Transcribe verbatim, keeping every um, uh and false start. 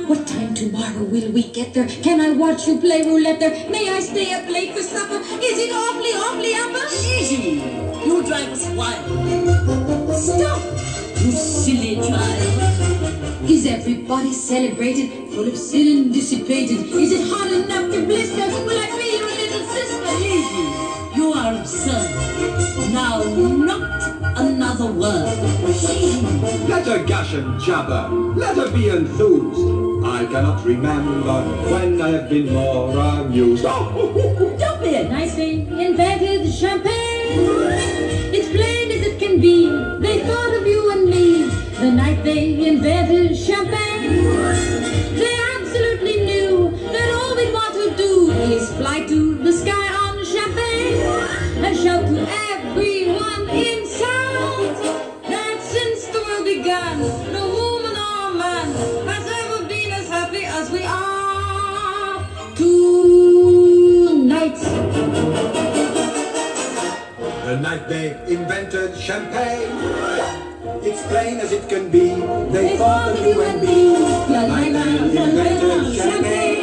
What time tomorrow will we get there? Can I watch you play roulette there? May I stay up late for supper? Is it awfully, awfully upper? Gigi, you drive us wild. Stop! You silly child. Is everybody celebrated? Full of sin and dissipated? Is it hot enough to blister? Will I be your little sister? Gigi, you are absurd. Now, not another word. Let her gush and jabber. Let her be enthused. I cannot remember when I have been more amused. Don't be a nice thing. Invented champagne. It's plain as it can be. They thought of you and me the night they invented champagne. They absolutely knew that all we want to do is fly to the sky on champagne and shout to everyone in sound that since the world began, no woman or man has ever been as happy as we are tonight. The night they invented champagne, it's plain as it can be. They thought of you and me. The night they invented champagne.